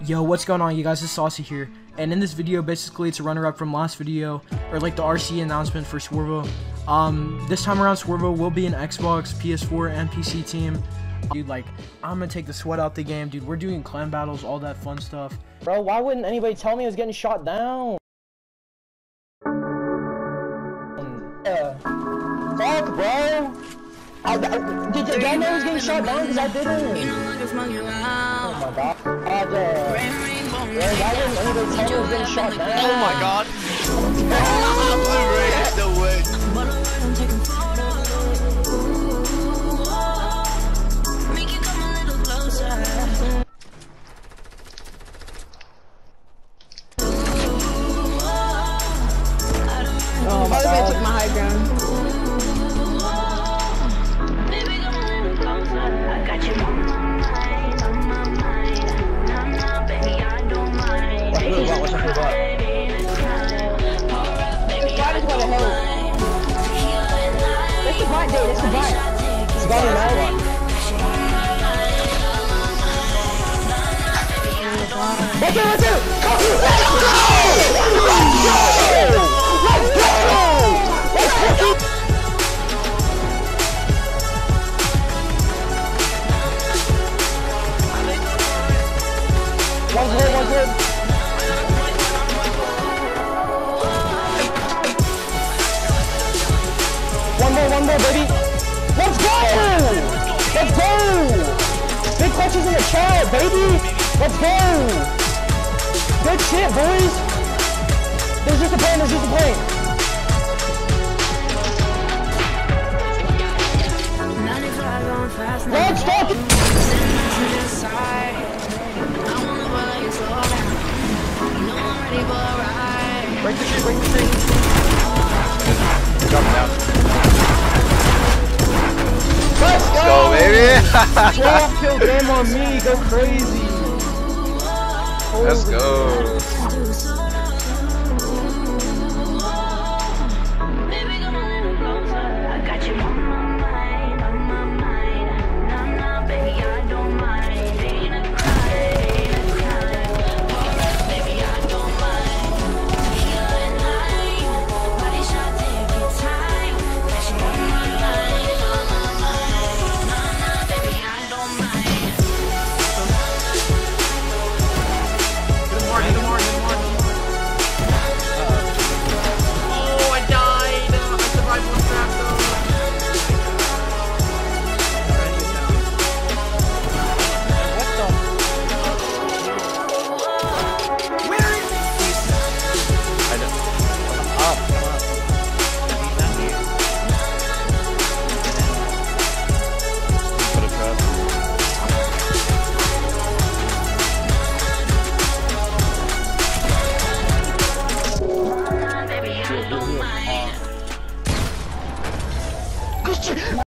Yo, what's going on, you guys? It's Saucy here, and in this video, basically, it's a runner-up from last video, or like the RC announcement for Swervo. This time around, Swervo will be an Xbox, PS4, and PC team. Dude, like, I'm gonna take the sweat out the game, dude. We're doing clan battles, all that fun stuff. Bro, why wouldn't anybody tell me I was getting shot down? Fuck, bro! Did you know I was getting shot down? Because I didn't. Oh my god. Why wouldn't anybody tell me I was getting shot down? Oh my god. No way. Oh my god. I took my high ground. This is mine. It's got me mad. Let's go! Let's go! One good. One more, baby. Let's go! Let's go! Big clutches in the chat, baby! Let's go! Good shit, boys! There's just a plane, Let's fucking... Break the tree, Drop down. Let's go, baby! 12 kill game on me, go crazy. Let's go.